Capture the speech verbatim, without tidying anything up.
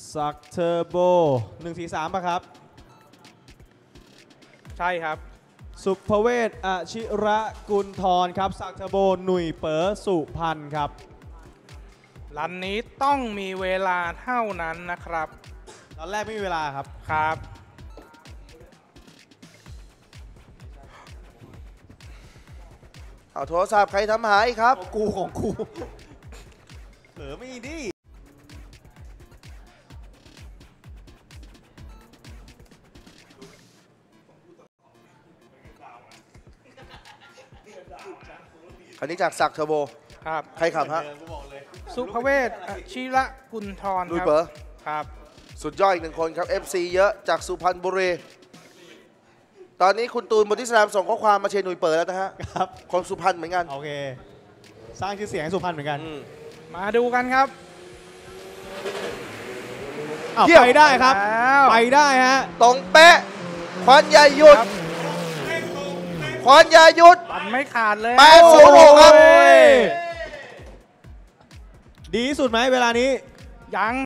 ซักเทอร์โบหนึ่งสี่สามป่ะครับใช่ครับสุภเวศอชิระกุลทรครับซักเทอร์โบหนุ่ยเป๋อสุพรรณครับรันนี้ต้องมีเวลาเท่านั้นนะครับตอนแรกไม่มีเวลาครับครับเอาโทรศัพท์ใครทำหายครับกูของกูเออไม่ดีคันนี้จากศักดิ์เทอร์โบครับใครขับฮะสุภเวศอชิระกุลทรลุยเป๋อครับสุดยอดอีกหนึ่งคนครับ เอฟ ซี เยอะจากสุพรรณบุรีตอนนี้คุณตูนบนที่สนามส่งข้อความมาเชียร์หนุ่ยเป๋อแล้วนะฮะครับคนสุพรรณเหมือนกันโอเคสร้างชื่อเสียงให้สุพรรณเหมือนกันมาดูกันครับไปได้ครับไปได้ฮะตรงเป๊ะควันอย่าหยุดควันอย่าหยุดมันไม่ขาดเลยแปดศูนย์หกครับดีที่สุดไหมเวลานี้ยัง